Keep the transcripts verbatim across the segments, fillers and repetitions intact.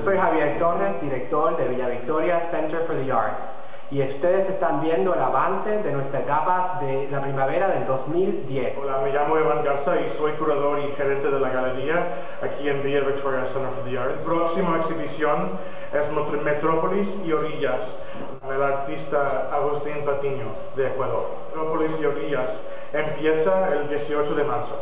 soy Javier Torres, director de Villa Victoria Center for the Arts, y ustedes están viendo el avance de nuestra etapa de la primavera del dos mil diez. Hola, me llamo Evan Garza y soy curador y gerente de la galería aquí en Villa Victoria Center for the Arts. La próxima exhibición es Metrópolis y Orillas, del artista Agustín Patiño, de Ecuador. Metrópolis y Orillas empieza el dieciocho de marzo.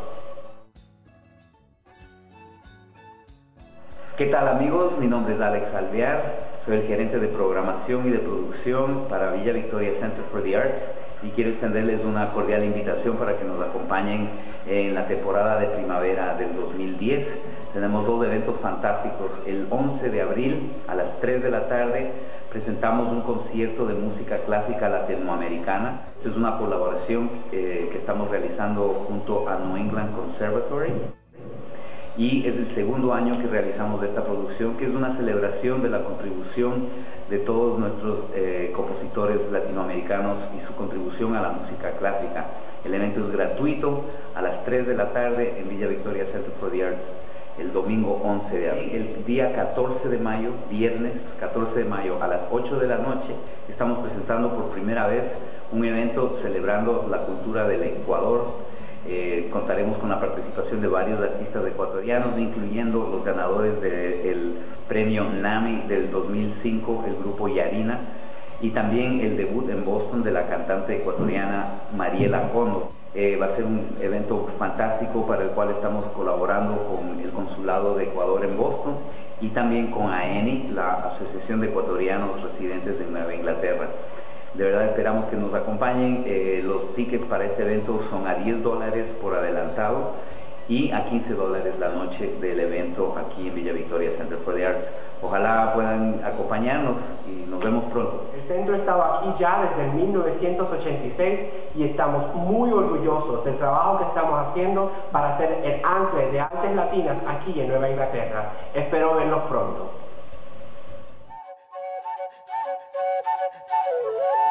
¿Qué tal, amigos? Mi nombre es Alex Alvear, soy el gerente de programación y de producción para Villa Victoria Center for the Arts y quiero extenderles una cordial invitación para que nos acompañen en la temporada de primavera del dos mil diez. Tenemos dos eventos fantásticos. El once de abril a las tres de la tarde presentamos un concierto de música clásica latinoamericana. Esta es una colaboración eh, que estamos realizando junto a New England Conservatory. Y es el segundo año que realizamos esta producción, que es una celebración de la contribución de todos nuestros eh, compositores latinoamericanos y su contribución a la música clásica. El evento es gratuito a las tres de la tarde en Villa Victoria Center for the Arts, el domingo once de abril. El día catorce de mayo, viernes catorce de mayo a las ocho de la noche, estamos presentando por primera vez un evento celebrando la cultura del Ecuador. Eh, contaremos con la participación de varios artistas ecuatorianos, incluyendo los ganadores del premio NAMI del dos mil cinco, el grupo Yarina, y también el debut en Boston de la cantante ecuatoriana Mariela Condo. Eh, va a ser un evento fantástico para el cual estamos colaborando con el Consulado de Ecuador en Boston y también con A E N I, la Asociación de Ecuatorianos Residentes en Nueva Inglaterra. De verdad esperamos que nos acompañen. Eh, los tickets para este evento son a diez dólares por adelantado y a quince dólares la noche del evento aquí en Villa Victoria Center for the Arts. Ojalá puedan acompañarnos y nos vemos pronto. El centro estaba aquí ya desde mil novecientos ochenta y seis y estamos muy orgullosos del trabajo que estamos haciendo para hacer el ancla de artes latinas aquí en Nueva Inglaterra. Espero verlos pronto.